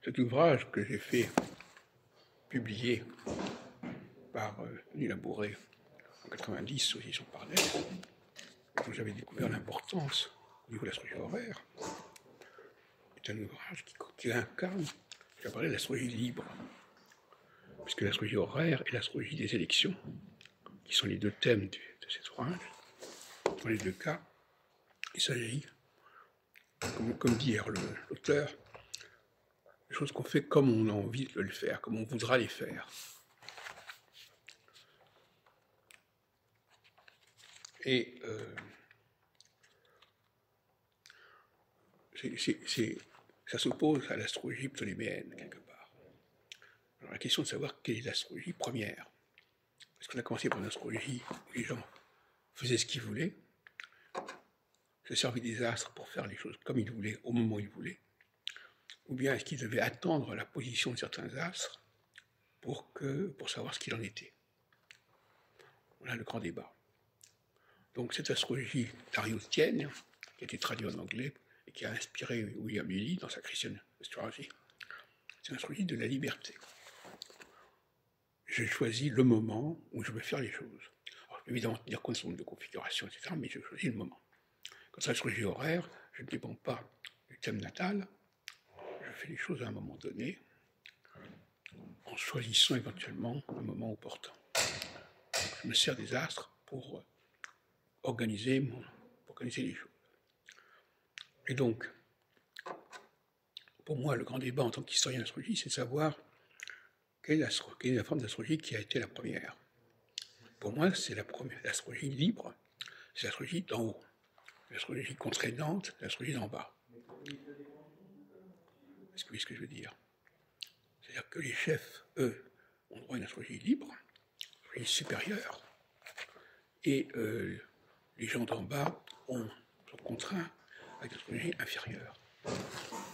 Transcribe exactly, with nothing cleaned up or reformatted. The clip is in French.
cet ouvrage que j'ai fait publier par euh, Denis Labouré en quatre-vingt-dix aux éditions Parnell, dont j'avais découvert l'importance au niveau de l'astrologie horaire, est un ouvrage qui, qui incarne ce qu'on appelait l'astrologie libre, puisque l'astrologie horaire et l'astrologie des élections, qui sont les deux thèmes du, de cet ouvrage, dans les deux cas, il s'agit, comme, comme dit l'auteur, des choses qu'on fait comme on a envie de le faire, comme on voudra les faire. Et euh, c'est, c'est, c'est, ça s'oppose à l'astrologie ptoléméenne, quelque part. Alors la question de savoir quelle est l'astrologie première. Est-ce qu'on a commencé par une astrologie où les gens faisaient ce qu'ils voulaient, se servaient des astres pour faire les choses comme ils voulaient, au moment où ils voulaient, ou bien est-ce qu'ils devaient attendre la position de certains astres pour, que, pour savoir ce qu'il en était? Voilà le grand débat. Donc cette astrologie dariustienne, qui a été traduite en anglais et qui a inspiré William Lilly dans sa Christian Astrology, c'est une astrologie de la liberté. Je choisis le moment où je veux faire les choses. Alors, évidemment, tenir compte de configuration, et cetera, mais je choisis le moment. Quand c'est l'astrologie horaire, je ne dépends pas du thème natal, je fais les choses à un moment donné, en choisissant éventuellement un moment opportun. Donc, je me sers des astres pour organiser, mon, pour organiser les choses. Et donc, pour moi, le grand débat en tant qu'historien d'astrologie, c'est de savoir quelle est, quelle est la forme d'astrologie qui a été la première. Pour moi, c'est la première, l'astrologie libre, c'est l'astrologie d'en haut. L'astrologie contraignante, l'astrologie d'en bas. Est-ce que vous voyez ce que je veux dire? C'est-à-dire que les chefs, eux, ont droit à une astrologie libre, une astrologie supérieure, et euh, les gens d'en bas ont, sont contraints à une astrologie inférieure.